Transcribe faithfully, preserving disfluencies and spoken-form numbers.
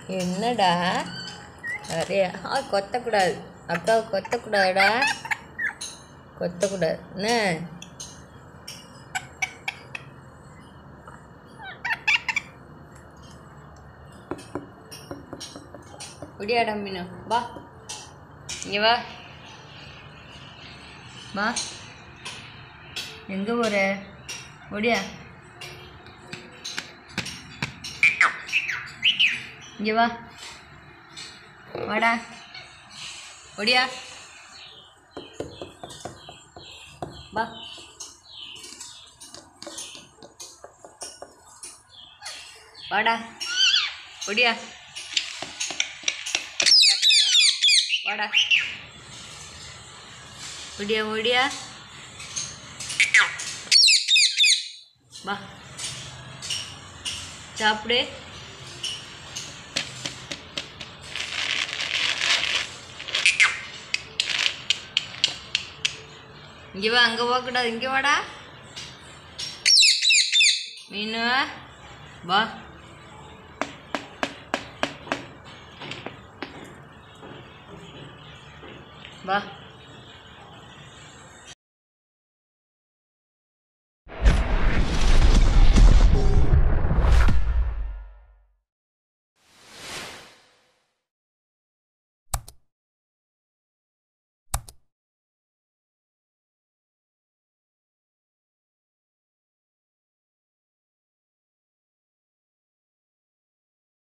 என்னடா நிறைய ஆ கொத்தக்கூடாது, அக்காவை கொத்தக்கூடாதுடா, கொத்தக்கூடாது என்ன. ஒடியாடா மீனு, வா இங்கே வா வா. எங்கே போகிற? ஒடியா இங்கே வா, வாடா ஒடியா வா. வாடா ஒடியா வாடா ஒடியா ஒடியா வா சாப்பிடு. இங்கே வா, அங்கே போகக்கூடாது, இங்கே வாடா மீனு வா. வா